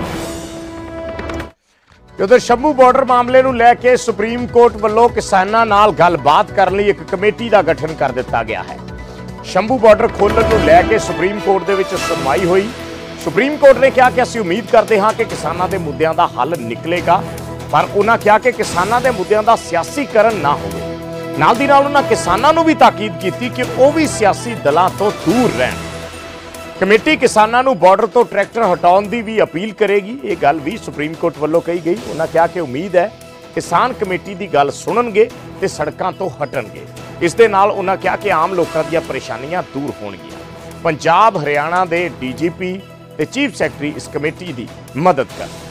ਉਧਰ ਸ਼ੰਭੂ ਬਾਰਡਰ ਮਾਮਲੇ ਨੂੰ ਲੈ ਕੇ ਸੁਪਰੀਮ ਕੋਰਟ ਵੱਲੋਂ ਕਿਸਾਨਾਂ ਨਾਲ ਗੱਲਬਾਤ ਕਰਨ ਲਈ ਇੱਕ ਕਮੇਟੀ ਦਾ ਗਠਨ ਕਰ ਦਿੱਤਾ ਗਿਆ ਹੈ। ਸ਼ੰਭੂ ਬਾਰਡਰ ਖੋਲ੍ਹਣ ਨੂੰ ਲੈ ਕੇ ਸੁਪਰੀਮ ਕੋਰਟ ਦੇ ਵਿੱਚ ਸੁਣਵਾਈ ਹੋਈ। ਸੁਪਰੀਮ ਕੋਰਟ ਨੇ ਕਿਹਾ ਕਿ ਅਸੀਂ ਉਮੀਦ ਕਰਦੇ ਹਾਂ ਕਿ ਕਿਸਾਨਾਂ ਦੇ ਮੁੱਦਿਆਂ ਦਾ ਹੱਲ ਨਿਕਲੇਗਾ, ਪਰ ਉਹਨਾਂ ਕਿਹਾ ਕਿ ਕਿਸਾਨਾਂ ਦੇ ਮੁੱਦਿਆਂ ਦਾ ਸਿਆਸੀਕਰਨ ਨਾ ਹੋਵੇ। ਨਾਲ ਦੀ ਨਾਲ ਉਹਨਾਂ ਕਿਸਾਨਾਂ ਨੂੰ ਵੀ ਤਾਕੀਦ ਕੀਤੀ ਕਿ ਉਹ ਵੀ ਸਿਆਸੀ ਦਲਾਂ ਤੋਂ ਦੂਰ ਰਹਿਣ। ਕਮੇਟੀ ਕਿਸਾਨਾਂ ਨੂੰ ਬਾਰਡਰ ਤੋਂ ਟਰੈਕਟਰ ਹਟਾਉਣ ਦੀ ਵੀ ਅਪੀਲ ਕਰੇਗੀ। ਇਹ ਗੱਲ ਵੀ ਸੁਪਰੀਮ ਕੋਰਟ ਵੱਲੋਂ ਕਹੀ ਗਈ। ਉਹਨਾਂ ਕਿਹਾ ਕਿ ਉਮੀਦ ਹੈ ਕਿਸਾਨ ਕਮੇਟੀ ਦੀ ਗੱਲ ਸੁਣਨਗੇ ਤੇ ਸੜਕਾਂ ਤੋਂ ਹਟਣਗੇ। ਇਸ ਦੇ ਨਾਲ ਉਹਨਾਂ ਕਿਹਾ ਕਿ ਆਮ ਲੋਕਾਂ ਦੀਆਂ ਪਰੇਸ਼ਾਨੀਆਂ ਦੂਰ ਹੋਣਗੀਆਂ। ਪੰਜਾਬ ਹਰਿਆਣਾ ਦੇ ਡੀਜੀਪੀ ਤੇ ਚੀਫ ਸੈਕਟਰੀ ਇਸ ਕਮੇਟੀ ਦੀ ਮਦਦ ਕਰਨ।